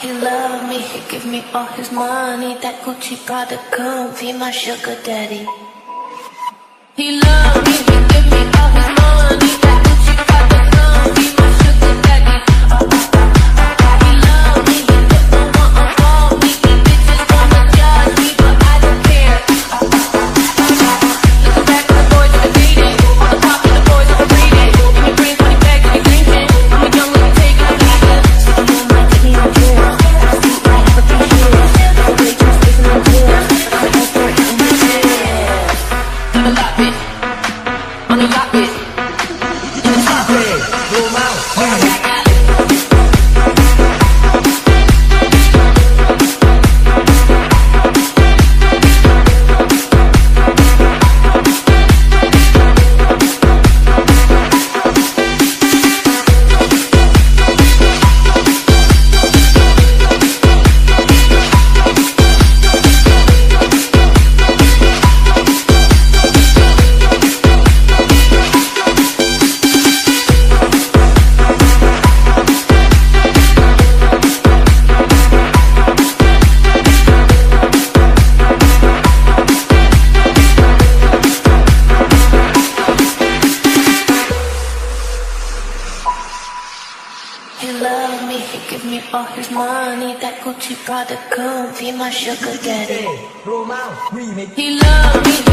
He love me, he give me all his money. That Gucci Prada come be my sugar daddy. He love me, he give me all his money. That Gucci Prada come be my sugar daddy. He love me, he don't wanna call me. These bitches wanna judge me, but I don't care. Looking back at the boys that I dated, all the pop and the boys that I rated. Give me brains, money bags, give me drinking. I'm a young little take it, leave it. Sitting on my titty on jail. He love me, he give me all his money. That Gucci Prada come be my sugar daddy. He love me.